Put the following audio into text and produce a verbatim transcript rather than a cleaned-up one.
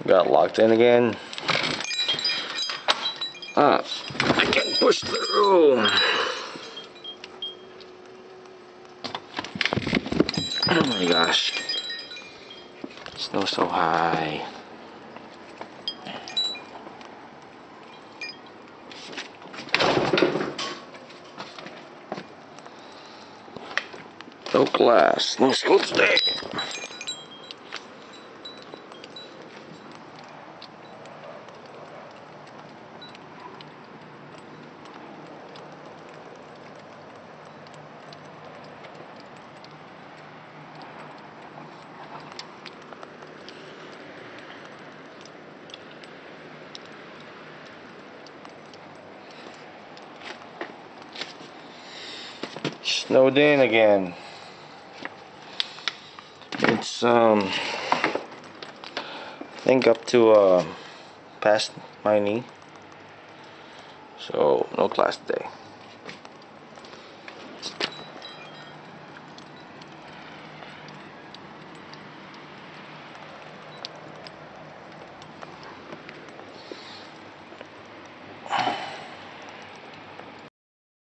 Got locked in again. Ah, I can push through. Oh my gosh. Snow so high. No class, no school today. Snowed in again. It's um I think up to uh past my knee. So no class today.